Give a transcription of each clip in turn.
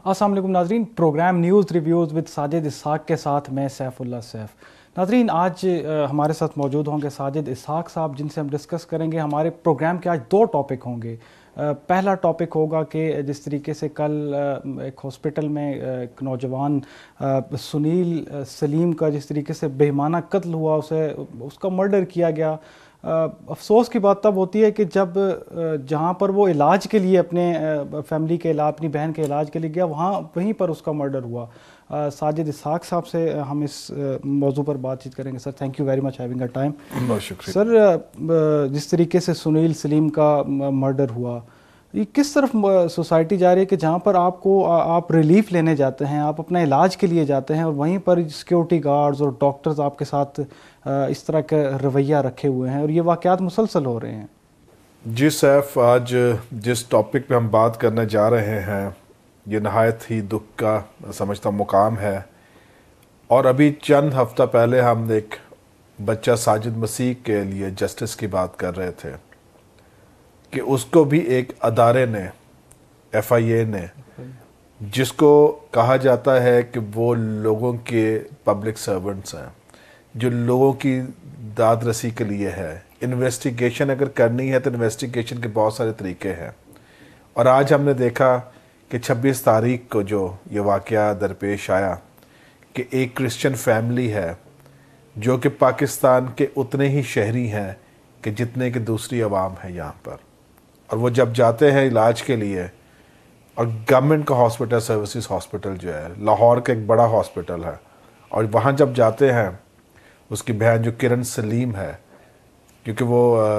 السلام علیکم ناظرین، programme news reviews with Sajid Ishaq کے ساتھ میں سیف اللہ سیف۔ ناظرین، آج ہمارے ساتھ موجود ہوں گے ساجد اسحاق صاحب، جن سے ہم ڈسکس کریں گے۔ ہمارے پروگرام کے آج دو ٹاپک ہوں گے۔ پہلا ٹاپک ہوگا کہ جس طریقے سے کل ایک ہاسپٹل میں ایک نوجوان سنیل سلیم کا جس طریقے سے بےایمانہ قتل ہوا، اس کا مرڈر کیا گیا۔ افسوس کی بات تب ہوتی ہے کہ جب جہاں پر وہ علاج کے لیے اپنے فیملی کے علاج، اپنی بہن کے علاج کے لیے گیا، وہیں پر اس کا مرڈر ہوا۔ ساجد اسحاق صاحب سے ہم اس موضوع پر بات چیت کریں گے۔ Sir, thank you very much having a time. بہت شکریہ سر، جس طریقے سے سنیل سلیم کا مرڈر ہوا، یہ کس طرف سوسائٹی جا رہی ہے کہ جہاں پر آپ ریلیف لینے جاتے ہیں، آپ اپنا علاج کے لیے جاتے ہیں، اور وہیں پر سیکیورٹی گارڈز اور ڈاکٹرز آپ کے ساتھ اس طرح کا رویہ رکھے ہوئے ہیں، اور یہ واقعات مسلسل ہو رہے ہیں؟ جی سیف، آج جس ٹاپک پہ ہم بات کرنے جا رہے ہیں یہ نہایت ہی دکھ کا سمجھتا مقام ہے، اور ابھی چند ہفتہ پہلے ہم ایک بچہ ساجد مسیح کے لیے جسٹس کی بات کر رہے تھے کہ اس کو بھی ایک ادارے نے، ایف آئی اے نے، جس کو کہا جاتا ہے کہ وہ لوگوں کے پبلک سرونٹس ہیں، جو لوگوں کی داد رسی کے لیے ہے، انویسٹیگیشن اگر کرنی ہے تو انویسٹیگیشن کے بہت سارے طریقے ہیں۔ اور آج ہم نے دیکھا کہ 26 تاریخ کو جو یہ واقعہ درپیش آیا کہ ایک کرسچن فیملی ہے جو کہ پاکستان کے اتنے ہی شہری ہیں کہ جتنے کہ دوسری عوام ہے یہاں پر، اور وہ جب جاتے ہیں علاج کے لیے، اور گورنمنٹ کا ہاسپٹل سروسز ہاسپٹل جو ہے لاہور کا ایک بڑا ہاسپٹل ہے، اور وہاں جب جاتے ہیں اس کی بہن جو کرن سلیم ہے، کیونکہ وہ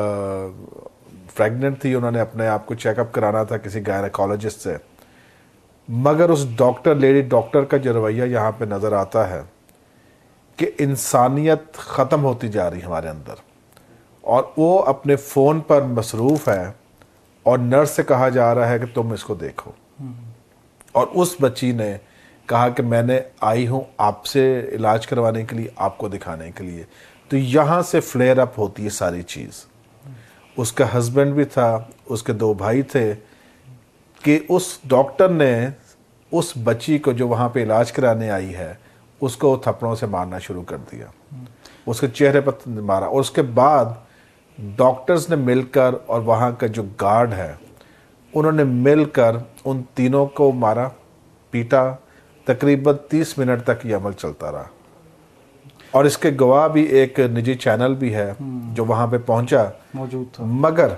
پریگننٹ تھی، انہوں نے اپنے آپ کو چیک اپ کرانا تھا کسی گائنیکالوجسٹ سے، مگر اس لیڈی ڈاکٹر کا جو رویہ یہاں پہ نظر آتا ہے کہ انسانیت ختم ہوتی جا رہی ہے ہمارے اندر، اور وہ اپنے فون پر مصروف ہے، اور نرس سے کہا جا رہا ہے کہ تم اس کو دیکھو، اور اس بچی نے کہا کہ میں نے آئی ہوں آپ سے علاج کروانے کے لیے، آپ کو دکھانے کے لیے۔ تو یہاں سے فلیئر اپ ہوتی ہے ساری چیز۔ اس کا ہسبینڈ بھی تھا، اس کے 2 بھائی تھے، کہ اس ڈاکٹر نے اس بچی کو جو وہاں پہ علاج کرانے آئی ہے اس کو تھپڑوں سے مارنا شروع کر دیا، اس کے چہرے پر مارا، اور اس کے بعد ڈاکٹرز نے مل کر اور وہاں کا جو گارڈ ہے انہوں نے مل کر ان تینوں کو مارا، پیٹا۔ تقریباً 30 منٹ تک یہ عمل چلتا رہا، اور اس کے گواہ بھی ایک نجی چینل بھی ہے جو وہاں پہ پہنچا موجود تھا۔ مگر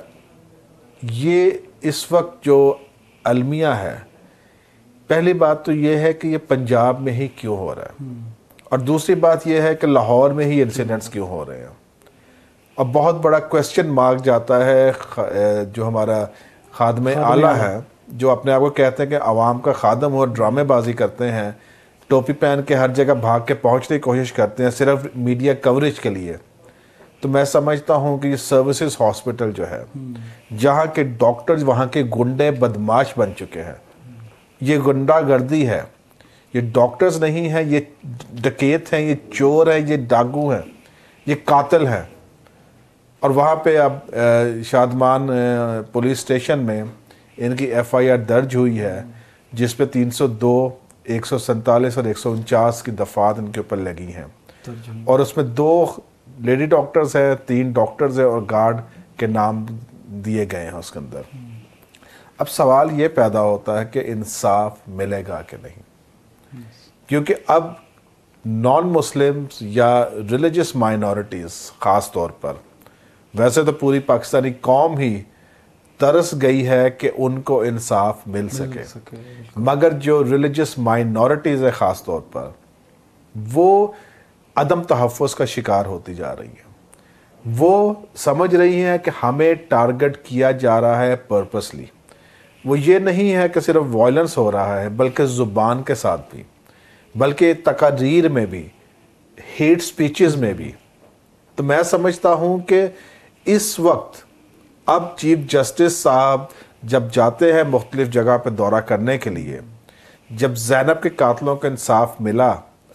یہ اس وقت جو المیہ ہے، پہلی بات تو یہ ہے کہ یہ پنجاب میں ہی کیوں ہو رہا ہے، اور دوسری بات یہ ہے کہ لاہور میں ہی انسیڈنٹس کیوں ہو رہے ہیں، اور بہت بڑا کویسچن مارک جاتا ہے جو ہمارا خادم اعلیٰ ہے، جو اپنے آپ کو کہتے ہیں کہ عوام کا خادم اور ڈرامے بازی کرتے ہیں، ٹوپی پہن کے ہر جگہ بھاگ کے پہنچنے کی کوشش کرتے ہیں صرف میڈیا کوریج کے لیے۔ تو میں سمجھتا ہوں کہ یہ سروسز ہاسپٹل جو ہے، جہاں کے ڈاکٹرز وہاں کے گنڈے بدماش بن چکے ہیں، یہ گنڈا گردی ہے، یہ ڈاکٹرز نہیں ہیں، یہ ڈکیت ہیں، یہ چور ہیں، یہ ڈاکو ہیں، یہ قاتل ہیں۔ اور وہاں پہ اب شادمان پولیس اسٹیشن میں ان کی ایف آئی آر درج ہوئی ہے، جس پہ 302، 147 اور 149 کی دفعات ان کے اوپر لگی ہیں، اور اس میں 2 لیڈی ڈاکٹرز ہیں، 3 ڈاکٹرز ہیں، اور گارڈ کے نام دیے گئے ہیں اس کے اندر۔ اب سوال یہ پیدا ہوتا ہے کہ انصاف ملے گا کہ نہیں، کیونکہ اب نان مسلمز یا ریلیجس مائنورٹیز خاص طور پر، ویسے تو پوری پاکستانی قوم ہی ترس گئی ہے کہ ان کو انصاف مل سکے، مگر جو ریلیجس مائنورٹیز ہے خاص طور پر، وہ عدم تحفظ کا شکار ہوتی جا رہی ہیں۔ وہ سمجھ رہی ہیں کہ ہمیں ٹارگٹ کیا جا رہا ہے پرپسلی۔ وہ یہ نہیں ہے کہ صرف وائلنس ہو رہا ہے، بلکہ زبان کے ساتھ بھی، بلکہ تقاریر میں بھی، ہیٹ سپیچز میں بھی۔ تو میں سمجھتا ہوں کہ اس وقت اب چیف جسٹس صاحب جب جاتے ہیں مختلف جگہ پہ دورہ کرنے کے لیے، جب زینب کے قاتلوں کا انصاف ملا،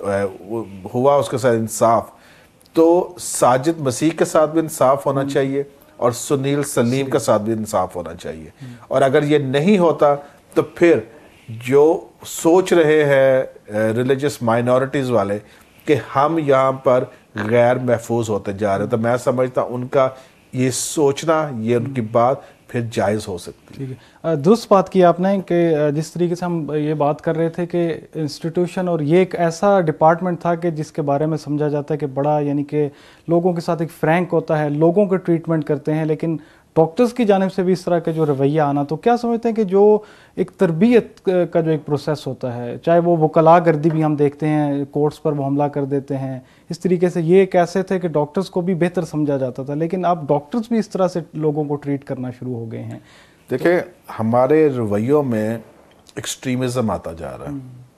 ہوا اس کے ساتھ انصاف، تو ساجد مسیح کے ساتھ بھی انصاف ہونا چاہیے، اور سنیل سلیم کے ساتھ بھی انصاف ہونا چاہیے، اور اگر یہ نہیں ہوتا تو پھر جو سوچ رہے ہیں ریلیجس مائنورٹیز والے کہ ہم یہاں پر غیر محفوظ ہوتے جا رہے ہیں، تو میں سمجھتا ہوں ان کا یہ سوچنا، یہ ان کی بات پھر جائز ہو سکتی ہے۔ ٹھیک ہے، درست بات کی آپ نے کہ جس طریقے سے ہم یہ بات کر رہے تھے کہ انسٹیٹیوشن اور یہ ایک ایسا ڈپارٹمنٹ تھا کہ جس کے بارے میں سمجھا جاتا ہے کہ بڑا یعنی کہ لوگوں کے ساتھ ایک فرینک ہوتا ہے، لوگوں کے ٹریٹمنٹ کرتے ہیں، لیکن ڈاکٹرز کی جانب سے بھی اس طرح کا جو رویہ آنا، تو کیا سمجھتے ہیں کہ جو ایک تربیت کا جو ایک پروسیس ہوتا ہے، چاہے وہ وکلا گردی بھی ہم دیکھتے ہیں، کورٹس پر وہ حملہ کر دیتے ہیں، اس طریقے سے یہ ایک ایسے تھے کہ ڈاکٹرز کو بھی بہتر سمجھا جاتا تھا، لیکن اب ڈاکٹرز بھی اس طرح سے لوگوں کو ٹریٹ کرنا شروع ہو گئے ہیں۔ دیکھیں ہمارے رویوں میں ایکسٹریمزم آتا جا رہا ہے،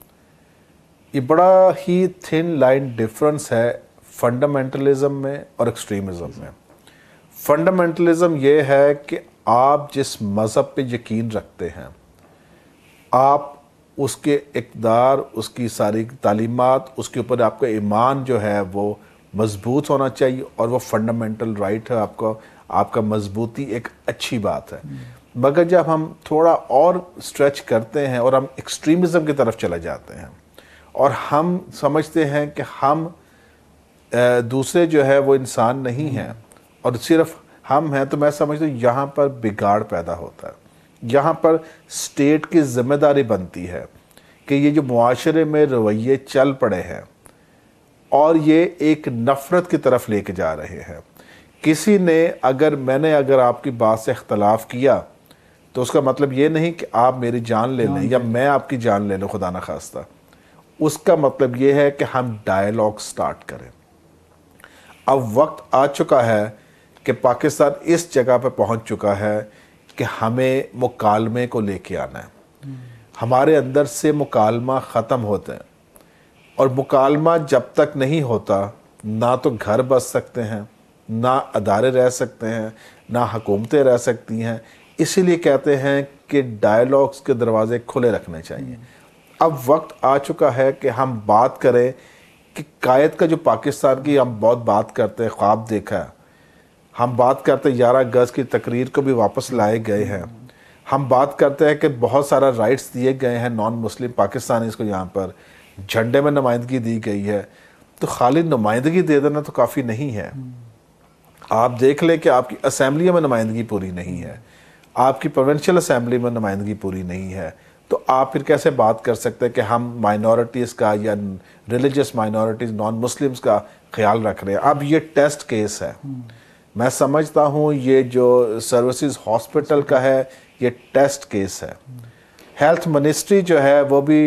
یہ بڑا ہی تھن لائن ڈیفرنس ہے فنڈامنٹلزم میں اور ایکسٹریمزم میں۔ فنڈامنٹلزم یہ ہے کہ آپ جس مذہب پہ یقین رکھتے ہیں، آپ اس کے اقدار، اس کی ساری تعلیمات، اس کے اوپر آپ کا ایمان جو ہے وہ مضبوط ہونا چاہیے، اور وہ فنڈامنٹل رائٹ ہے آپ کا مضبوطی ایک اچھی بات ہے۔ مگر جب ہم تھوڑا اور سٹریچ کرتے ہیں اور ہم ایکسٹریمزم کی طرف چلے جاتے ہیں اور ہم سمجھتے ہیں کہ ہم دوسرے جو ہے وہ انسان نہیں ہیں اور صرف ہم ہیں، تو میں سمجھتا ہوں یہاں پر بگاڑ پیدا ہوتا ہے۔ یہاں پر اسٹیٹ کی ذمہ داری بنتی ہے کہ یہ جو معاشرے میں رویے چل پڑے ہیں اور یہ ایک نفرت کی طرف لے کے جا رہے ہیں، کسی نے میں نے اگر آپ کی بات سے اختلاف کیا تو اس کا مطلب یہ نہیں کہ آپ میری جان لے لیں یا میں آپ کی جان لے لوں، خدا نخواستہ۔ اس کا مطلب یہ ہے کہ ہم ڈائیلاگ سٹارٹ کریں۔ اب وقت آ چکا ہے کہ پاکستان اس جگہ پہ پہنچ چکا ہے کہ ہمیں مکالمے کو لے کے آنا ہے۔ ہمارے اندر سے مکالمہ ختم ہوتے ہیں، اور مکالمہ جب تک نہیں ہوتا نہ تو گھر بس سکتے ہیں، نہ ادارے رہ سکتے ہیں، نہ حکومتیں رہ سکتی ہیں۔ اسی لیے کہتے ہیں کہ ڈائیلاگز کے دروازے کھلے رکھنے چاہیے۔ اب وقت آ چکا ہے کہ ہم بات کریں کہ قائد کا جو پاکستان کی ہم بہت بات کرتے ہیں، خواب دیکھا ہے، ہم بات کرتے ہیں 11 اگست کی تقریر کو بھی واپس لائے گئے ہیں، ہم بات کرتے ہیں کہ بہت سارا رائٹس دیے گئے ہیں نان مسلم پاکستانیز کو، یہاں پر جھنڈے میں نمائندگی دی گئی ہے، تو خالی نمائندگی دے دینا تو کافی نہیں ہے۔ آپ دیکھ لیں کہ آپ کی اسمبلیوں میں نمائندگی پوری نہیں ہے، آپ کی پروونشل اسمبلی میں نمائندگی پوری نہیں ہے، تو آپ پھر کیسے بات کر سکتے ہیں کہ ہم مائنورٹیز کا یا ریلیجس مائنورٹیز نان مسلمز کا خیال رکھ رہے ہیں۔ اب یہ ٹیسٹ کیس ہے، میں سمجھتا ہوں یہ جو سروسز ہاسپٹل کا ہے یہ ٹیسٹ کیس ہے۔ ہیلتھ منسٹری جو ہے وہ بھی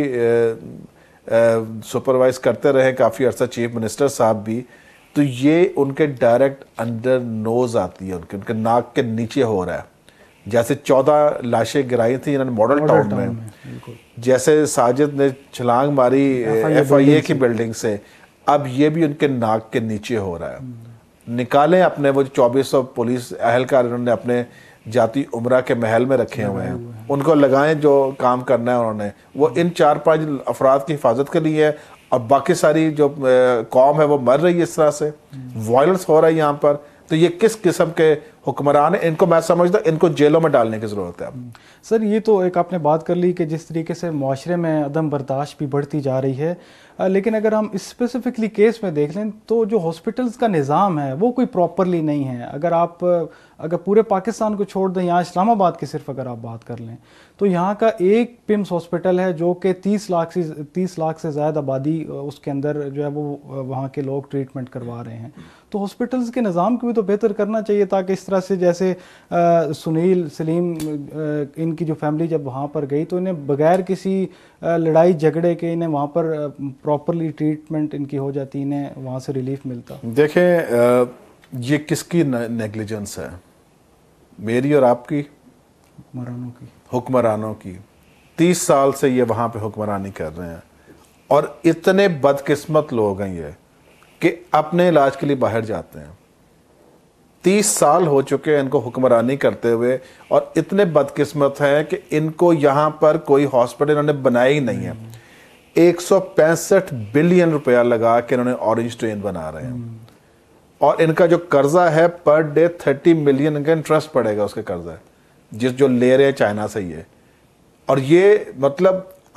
سپروائز کرتے رہے کافی عرصہ، چیف منسٹر صاحب بھی، تو یہ ان کے ڈائریکٹ انڈر نوز آتی ہے، ان کے ناک کے نیچے ہو رہا ہے۔ جیسے 14 لاشیں گرائی تھیں انہوں نے ماڈل ٹاؤن میں، جیسے ساجد نے چھلانگ ماری ایف آئی اے کی بلڈنگ سے، اب یہ بھی ان کے ناک کے نیچے ہو رہا ہے۔ نکالیں اپنے وہ 2400 پولیس اہلکار انہوں نے اپنے جاتی عمرہ کے محل میں رکھے ہوئے ہیں، ان کو لگائیں جو کام کرنا ہے انہوں نے، وہ ان 4-5 افراد کی حفاظت کے لیے ہے، اور باقی ساری جو قوم ہے وہ مر رہی ہے اس طرح سے، وائلنس ہو رہا ہے یہاں پر۔ تو یہ کس قسم کے حکمران ہیں؟ ان کو میں سمجھتا ان کو جیلوں میں ڈالنے کی ضرورت ہے۔ سر یہ تو ایک آپ نے بات کر لی کہ جس طریقے سے معاشرے میں عدم برداشت بھی بڑھتی جا رہی ہے، لیکن اگر ہم اسپیسیفکلی کیس میں دیکھ لیں تو جو ہاسپٹلس کا نظام ہے وہ کوئی پراپرلی نہیں ہے۔ اگر پورے پاکستان کو چھوڑ دیں، یہاں اسلام آباد کی صرف اگر آپ بات کر لیں تو یہاں کا ایک پمس ہاسپٹل ہے جو کہ 30 لاکھ سے زائد آبادی اس کے اندر جو ہے وہ وہاں کے لوگ ٹریٹمنٹ کروا رہے ہیں۔ تو ہاسپٹلس کے نظام کو بھی تو بہتر کرنا چاہیے، تاکہ اس طرح سے جیسے سنیل سلیم ان کی جو فیملی جب وہاں پر گئی تو انہیں بغیر کسی لڑائی جھگڑے کے انہیں وہاں پر پراپرلی ٹریٹمنٹ ان کی ہو جاتی، انہیں وہاں سے ریلیف ملتا۔ دیکھیں یہ کس کی نیگلیجنس ہے؟ میری اور آپ کی؟ حکمرانوں کی۔ 30 سال سے یہ وہاں پہ حکمرانی کر رہے ہیں، اور اتنے بدقسمت لوگ ہیں یہ کہ اپنے علاج کے لیے باہر جاتے ہیں۔ 30 سال ہو چکے ہیں ان کو حکمرانی کرتے ہوئے، اور اتنے بدقسمت ہیں کہ ان کو یہاں پر کوئی ہاسپٹل انہوں نے بنایا ہی نہیں ہے۔ 165 بلین روپیہ لگا کے انہوں نے اورنج ٹرین بنا رہے ہیں، اور ان کا جو قرضہ ہے پر ڈے 30 ملین ان کا انٹرسٹ پڑے گا اس کے قرضہ جو لے رہے ہیں چائنا سے یہ۔ اور یہ مطلب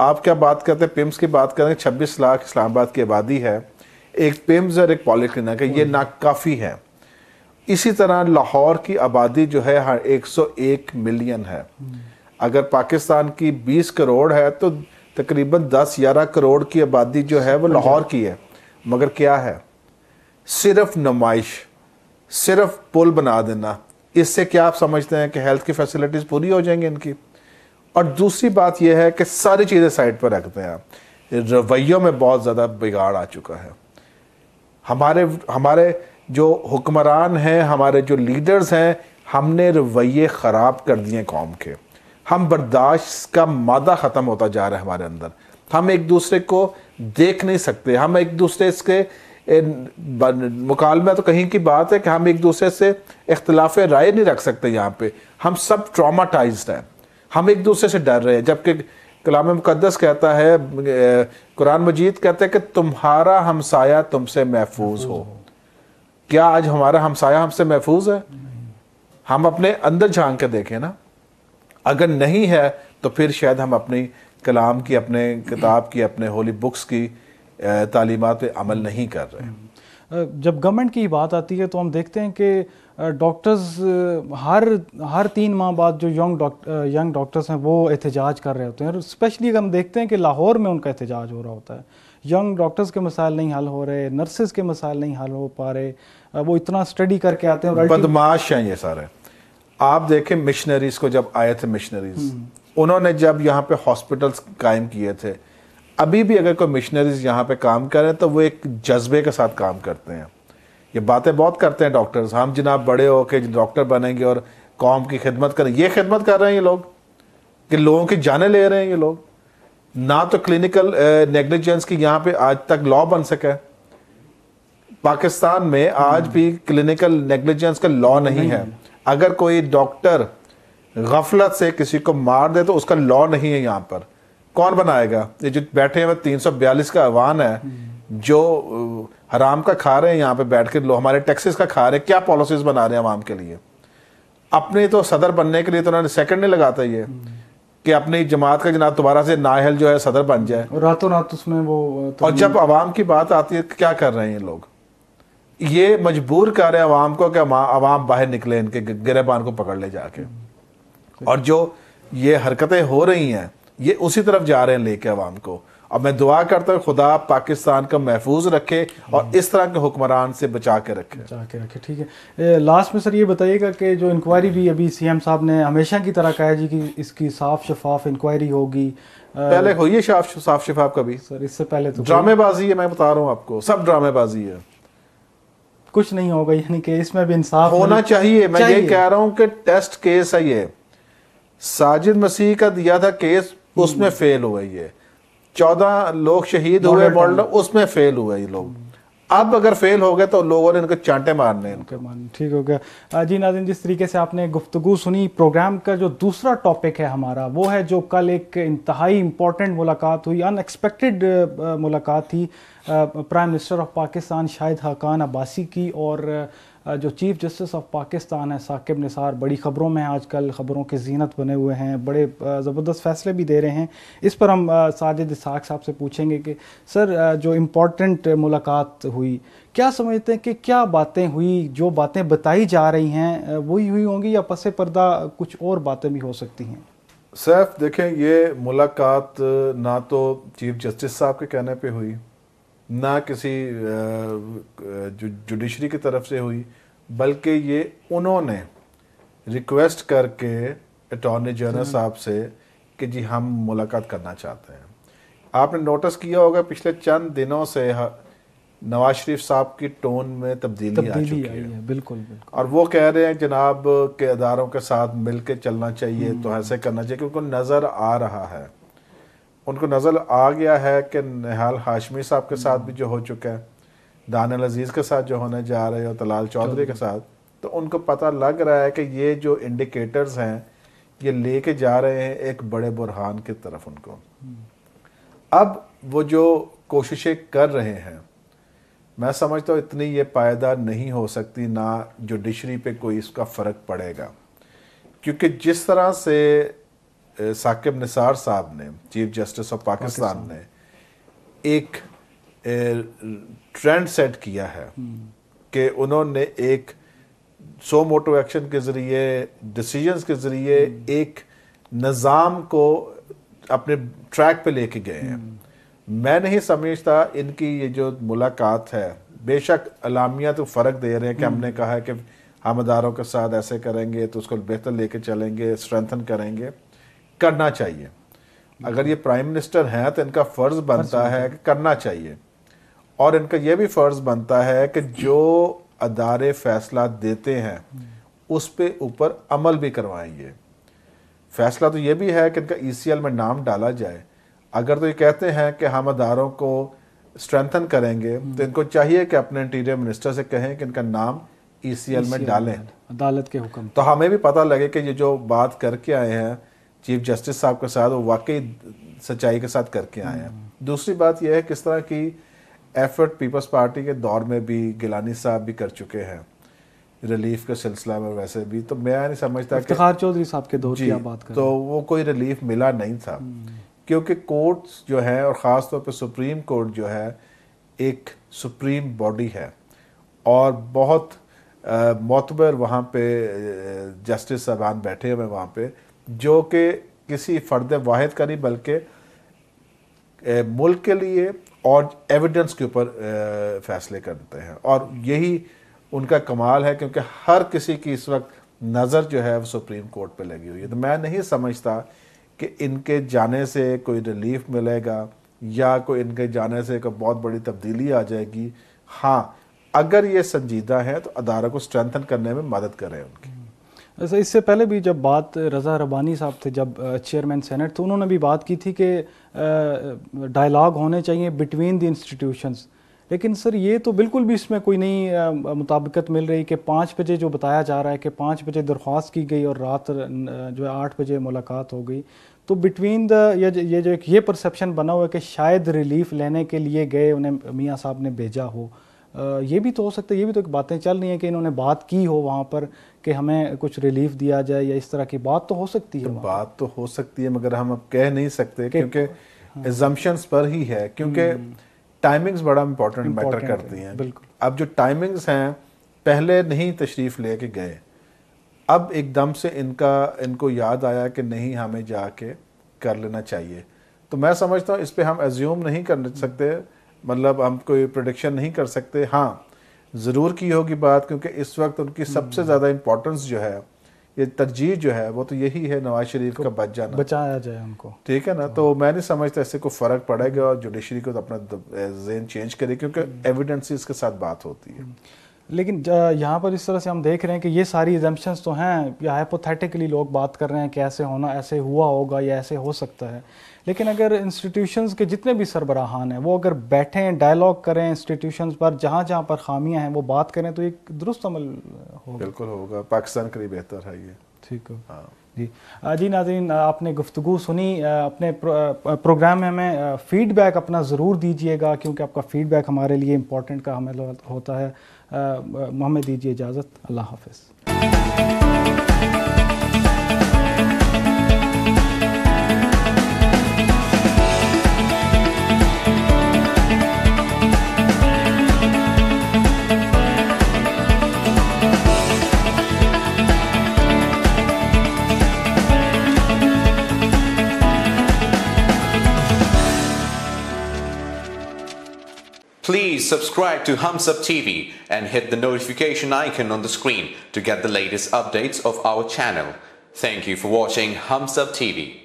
آپ کیا بات کرتے ہیں پیمز کی بات کریں 26 لاکھ اسلام آباد کی آبادی ہے, ایک پیمز اور ایک پالی کلینک ہے, یہ ناکافی ہے. اسی طرح لاہور کی آبادی جو ہے 101 ملین ہے. اگر پاکستان کی 20 کروڑ ہے تو تقریباً 10-11 کروڑ کی آبادی جو ہے وہ لاہور کی ہے. مگر کیا ہے, صرف نمائش, صرف پل بنا دینا, اس سے کیا آپ سمجھتے ہیں کہ ہیلتھ کی فیسلٹیز پوری ہو جائیں گی ان کی؟ اور دوسری بات یہ ہے کہ ساری چیزیں سائڈ پر رکھتے ہیں, رویوں میں بہت زیادہ بگاڑ آ چکا ہے. ہمارے جو حکمران ہیں, ہمارے جو لیڈرز ہیں, ہم نے رویے خراب کر دیے قوم کے. ہم برداشت کا مادہ ختم ہوتا جا رہا ہے ہمارے اندر. ہم ایک دوسرے کو دیکھ نہیں سکتے, ہم ایک دوسرے کے مکالمہ تو کہیں کی بات ہے کہ ہم ایک دوسرے سے اختلاف رائے نہیں رکھ سکتے. یہاں پہ ہم سب ٹراماٹائزڈ ہیں, ہم ایک دوسرے سے ڈر رہے ہیں. جبکہ کلام مقدس کہتا ہے, قرآن مجید کہتا ہے کہ تمہارا ہمسایہ تم سے محفوظ ہو. کیا آج ہمارا ہمسایہ ہم سے محفوظ ہے؟ ہم اپنے اندر جھانک کے دیکھیں نا. اگر نہیں ہے تو پھر شاید ہم اپنی کلام کی, اپنے کتاب کی, اپنے ہولی بکس کی تعلیمات پہ عمل نہیں کر رہے. جب گورنمنٹ کی بات آتی ہے تو ہم دیکھتے ہیں کہ ڈاکٹرز ہر 3 ماہ بعد جو ینگ ڈاکٹرز ہیں وہ احتجاج کر رہے ہوتے ہیں. اور اسپیشلی اگر ہم دیکھتے ہیں کہ لاہور میں ان کا احتجاج ہو رہا ہوتا ہے. ینگ ڈاکٹرز کے مسائل نہیں حل ہو رہے, نرسز کے مسائل نہیں حل ہو پا رہے, وہ اتنا اسٹڈی کر کے آتے ہیں. بدماش ہیں یہ سارے. آپ دیکھیں مشنریز کو, جب آئے تھے مشنریز, انہوں نے جب یہاں پہ ہاسپٹلز قائم کیے تھے, ابھی بھی اگر کوئی مشنریز یہاں پہ کام کریں تو وہ ایک جذبے کے ساتھ کام کرتے ہیں. یہ باتیں بہت کرتے ہیں ڈاکٹرز, ہم جناب بڑے ہو کے ڈاکٹر بنیں گے اور قوم کی خدمت کریں. یہ خدمت کر رہے ہیں یہ لوگ کہ لوگوں کی جانیں لے رہے ہیں یہ لوگ. نہ تو کلینکل نیگلیجنس کی یہاں پہ آج تک لا بن سکا ہے. پاکستان میں آج بھی کلینکل نیگلیجنس کا لا نہیں ہے. اگر کوئی ڈاکٹر غفلت سے کسی کو مار دے تو اس کا لا نہیں ہے یہاں پر. کون بنائے گا؟ یہ جو بیٹھے ہیں 342 کا ایوان ہے جو حرام کا کھا رہے ہیں یہاں پہ بیٹھ کے, ہمارے ٹیکسز کا کھا رہے ہیں, کیا پالیسیز بنا رہے ہیں عوام کے لیے. اپنے تو صدر بننے کے لیے تو انہوں نے سیکنڈ نہیں لگاتا یہ کہ اپنی جماعت کا جناب دوبارہ سے نااہل جو ہے صدر بن جائے, راتوں رات اس میں وہ. اور جب عوام کی بات آتی ہے کیا کر رہے ہیں یہ لوگ؟ یہ مجبور کر رہے ہیں عوام کو کہ عوام باہر نکلے, ان کے گریبان کو پکڑ لے جا کے. اور جو یہ حرکتیں ہو رہی ہیں یہ اسی طرف جا رہے ہیں لے کے عوام کو. اب میں دعا کرتا ہوں خدا پاکستان کا محفوظ رکھے اور اس طرح کے حکمران سے بچا کے رکھے. ٹھیک ہے. لاسٹ میں سر یہ بتائیے گا کہ جو انکوائری بھی ابھی سی ایم صاحب نے ہمیشہ کی طرح کہا جی کہ اس کی صاف شفاف انکوائری ہوگی, پہلے ہوئی ہے صاف شفاف کبھی؟ سر اس سے پہلے تو ڈرامے بازی ہے, میں بتا رہا ہوں آپ کو, سب ڈرامے بازی ہے, کچھ نہیں ہوگا. یعنی کہ اس میں بھی انصاف ہونا چاہیے. میں یہ کہہ رہا ہوں کہ ٹیسٹ کیس ہے یہ. ساجد مسیح کا دیا تھا کیس, اس میں فیل ہوئے. یہ 14 لوگ شہید ہوئے ورلڈ, اس میں فیل ہوئے یہ لوگ. اب اگر فیل ہو گئے تو لوگوں نے ان کو چانٹے مارنے ہیں. ٹھیک ہو گیا جی. ناظرین, جس طریقے سے آپ نے گفتگو سنی, پروگرام کا جو دوسرا ٹاپک ہے ہمارا وہ ہے جو کل ایک انتہائی امپورٹنٹ ملاقات ہوئی, ان ایکسپیکٹڈ ملاقات تھی prime minister of Pakistan Shahid Khaqan Abbasi کی اور جو چیف جسٹس آف پاکستان ہے ثاقب نثار. بڑی خبروں میں آج کل خبروں کے زینت بنے ہوئے ہیں, بڑے زبردست فیصلے بھی دے رہے ہیں. اس پر ہم ساجد اسحاق صاحب سے پوچھیں گے کہ سر جو امپورٹنٹ ملاقات ہوئی, کیا سمجھتے ہیں کہ کیا باتیں ہوئی, جو باتیں بتائی جا رہی ہیں وہی ہوئی ہوں گی یا پس پردہ کچھ اور باتیں بھی ہو سکتی ہیں؟ سیف دیکھیں, یہ ملاقات نہ تو چیف جسٹس صاحب کے کہنے پہ ہوئی, نہ کسی جوڈیشری کی طرف سے ہوئی, بلکہ یہ انہوں نے ریکویسٹ کر کے اٹارنی جنرل صاحب سے کہ جی ہم ملاقات کرنا چاہتے ہیں. آپ نے نوٹس کیا ہوگا پچھلے چند دنوں سے نواز شریف صاحب کی ٹون میں تبدیلی آ چکی ہے. بالکل. اور وہ کہہ رہے ہیں جناب کے اداروں کے ساتھ مل کے چلنا چاہیے, تو ایسے کرنا چاہیے, کیونکہ نظر آ رہا ہے, ان کو نظر آ گیا ہے کہ نہال ہاشمی صاحب کے ساتھ بھی جو ہو چکا ہے, دانیال عزیز کے ساتھ جو ہونے جا رہے ہیں, اور طلال چودھری کے ساتھ, تو ان کو پتہ لگ رہا ہے کہ یہ جو انڈیکیٹرز ہیں یہ لے کے جا رہے ہیں ایک بڑے برہان کی طرف ان کو. اب وہ جو کوششیں کر رہے ہیں میں سمجھتا ہوں اتنی یہ پائیدار نہیں ہو سکتی, نہ جوڈیشری پہ کوئی اس کا فرق پڑے گا, کیونکہ جس طرح سے ثاقب نثار صاحب نے, چیف جسٹس آف پاکستان نے ایک ٹرینڈ سیٹ کیا ہے کہ انہوں نے ایک سو موٹو ایکشن کے ذریعے, ڈیسیجنز کے ذریعے ایک نظام کو اپنے ٹریک پہ لے کے گئے ہیں. میں نہیں سمجھتا ان کی یہ جو ملاقات ہے, بے شک اعلامیہ تو فرق دے رہے ہیں کہ ہم نے کہا ہے کہ ہم اداروں کے ساتھ ایسے کریں گے تو اس کو بہتر لے کے چلیں گے, اسٹرینتھن کریں گے, کرنا چاہیے. اگر یہ پرائم منسٹر ہیں تو ان کا فرض بنتا ہے کہ کرنا چاہیے, اور ان کا یہ بھی فرض بنتا ہے کہ جو ادارے فیصلہ دیتے ہیں اس پہ اوپر عمل بھی کروائیں. یہ فیصلہ تو یہ بھی ہے کہ ان کا ECL میں نام ڈالا جائے. اگر تو یہ کہتے ہیں کہ ہم اداروں کو اسٹرینتھن کریں گے تو ان کو چاہیے کہ اپنے انٹیریئر منسٹر سے کہیں کہ ان کا نام ECL میں ڈالیں, عدالت کے حکم, تو ہمیں بھی پتہ لگے کہ یہ جو بات کر کے آئے ہیں چیف جسٹس صاحب کے ساتھ وہ واقعی سچائی کے ساتھ کر کے آئے ہیں. دوسری بات یہ ہے کس طرح کی ایفرٹ پیپلز پارٹی کے دور میں بھی گیلانی صاحب بھی کر چکے ہیں ریلیف کے سلسلہ میں. ویسے بھی تو میں نہیں سمجھتا کہ افتخار چودھری صاحب کے دور کی آپ بات کریں تو وہ کوئی ریلیف ملا نہیں تھا, کیونکہ کورٹس جو ہیں اور خاص طور پہ سپریم کورٹ جو ہے ایک سپریم باڈی ہے اور بہت معتبر وہاں پہ جسٹس صاحبان بیٹھے ہوئے وہاں پہ, جو کہ کسی فرد واحد کا نہیں بلکہ ملک کے لیے اور ایویڈنس کے اوپر فیصلے کرتے ہیں. اور یہی ان کا کمال ہے کیونکہ ہر کسی کی اس وقت نظر جو ہے وہ سپریم کورٹ پہ لگی ہوئی ہے. تو میں نہیں سمجھتا کہ ان کے جانے سے کوئی ریلیف ملے گا یا کوئی ان کے جانے سے کوئی بہت بڑی تبدیلی آ جائے گی. ہاں اگر یہ سنجیدہ ہے تو اداروں کو اسٹرینتھن کرنے میں مدد کریں ان کی. اس سے پہلے بھی جب بات رضا ربانی صاحب تھے جب چیئرمین سینٹ تو انہوں نے بھی بات کی تھی کہ ڈائلاگ ہونے چاہیے بٹوین دی انسٹیٹیوشنز, لیکن سر یہ تو بالکل بھی اس میں کوئی نہیں مطابقت مل رہی کہ 5 بجے جو بتایا جا رہا ہے کہ 5 بجے درخواست کی گئی اور رات جو ہے 8 بجے ملاقات ہو گئی. تو بٹوین یہ جو یہ پرسیپشن بنا ہوا ہے کہ شاید ریلیف لینے کے لیے گئے, انہیں میاں صاحب نے بھیجا ہو, یہ بھی تو ہو سکتا ہے, یہ بھی تو باتیں چل رہی ہیں کہ انہوں نے بات کی ہو وہاں پر کہ ہمیں کچھ ریلیف دیا جائے یا اس طرح کی بات تو ہو سکتی ہے. بات تو ہو سکتی ہے مگر ہم اب کہہ نہیں سکتے کیونکہ ایزمپشنز پر ہی ہے, کیونکہ ٹائمنگز بڑا امپورٹنٹ میٹر کرتی ہیں. اب جو ٹائمنگز ہیں پہلے نہیں تشریف لے کے گئے, اب ایک دم سے ان کو یاد آیا کہ نہیں ہمیں جا کے کر لینا چاہیے. تو میں سمجھتا ہوں اس پہ ہم ایزیوم نہیں کر سکتے, مطلب ہم کوئی پریڈکشن نہیں کر سکتے. ہاں ضرور کی ہوگی بات, کیونکہ اس وقت ان کی سب سے زیادہ امپورٹنس جو ہے, یہ ترجیح جو ہے وہ تو یہی ہے نواز شریف کا بچ جانا, بچایا جائے ان کو. ٹھیک ہے نا, تو میں نہیں سمجھتا اس سے کوئی فرق پڑے گا اور جوڈیشری کو اپنا ذہن چینج کرے کیونکہ ایویڈنس اس کے ساتھ بات ہوتی ہے. لیکن یہاں پر اس طرح سے ہم دیکھ رہے ہیں کہ یہ ساری ایگزمپشنز تو ہیں, یا ہائپوتھیٹیکلی لوگ بات کر رہے ہیں کہ ایسے ہونا, ایسے ہوا ہوگا یا ایسے ہو سکتا ہے. لیکن اگر انسٹیٹیوشنز کے جتنے بھی سربراہان ہیں وہ اگر بیٹھیں, ڈائلاگ کریں انسٹیٹیوشنز پر, جہاں جہاں پر خامیاں ہیں وہ بات کریں تو ایک درست عمل ہوگا. بالکل ہوگا, پاکستان کے لیے بہتر ہے یہ. ٹھیک ہے جی ناظرین, آپ نے گفتگو سنی. اپنے پروگرام میں ہمیں فیڈ بیک اپنا ضرور دیجیے گا کیونکہ آپ کا فیڈ بیک ہمارے لیے امپورٹنٹ کا ہمیں ہوتا ہے. ہمیں دیجیے اجازت, اللہ حافظ. Please subscribe to Hums Up TV and hit the notification icon on the screen to get the latest updates of our channel. Thank you for watching Hums Up TV.